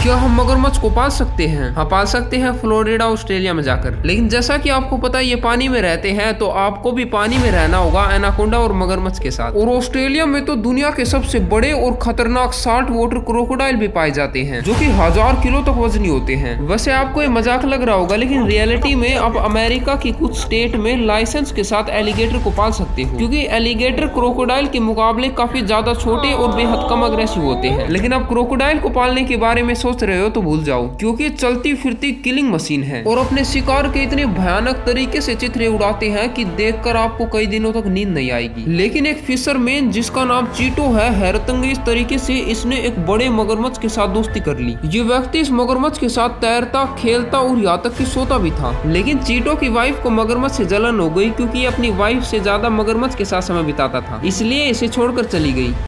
क्या हम मगरमच्छ को पाल सकते हैं? हाँ, पाल सकते हैं, फ्लोरिडा ऑस्ट्रेलिया में जाकर। लेकिन जैसा कि आपको पता है ये पानी में रहते हैं, तो आपको भी पानी में रहना होगा एनाकोंडा और मगरमच्छ के साथ। और ऑस्ट्रेलिया में तो दुनिया के सबसे बड़े और खतरनाक साल्ट वाटर क्रोकोडाइल भी पाए जाते हैं, जो कि 1000 किलो तक वजनी होते हैं। वैसे आपको ये मजाक लग रहा होगा, लेकिन रियलिटी में आप अमेरिका की कुछ स्टेट में लाइसेंस के साथ एलिगेटर को पाल सकते हो, क्योंकि एलिगेटर क्रोकोडाइल के मुकाबले काफी ज्यादा छोटे और बेहद कम अग्रेसिव होते हैं। लेकिन आप क्रोकोडाइल को पालने के बारे में सोच रहे हो तो भूल जाओ, क्योंकि चलती फिरती किलिंग मशीन है और अपने शिकार के इतने भयानक तरीके से चित्रे उड़ाते हैं कि देखकर आपको कई दिनों तक नींद नहीं आएगी। लेकिन एक फिशरमैन जिसका नाम चीटो है, हैरतअंगेज तरीके से इसने एक बड़े मगरमच्छ के साथ दोस्ती कर ली। ये व्यक्ति इस मगरमच्छ के साथ तैरता, खेलता और यहाँ तक कि सोता भी था। लेकिन चीटो की वाइफ को मगरमच्छ से जलन हो गई, क्योंकि अपनी वाइफ से ज्यादा मगरमच्छ के साथ समय बिताता था, इसलिए इसे छोड़कर चली गई।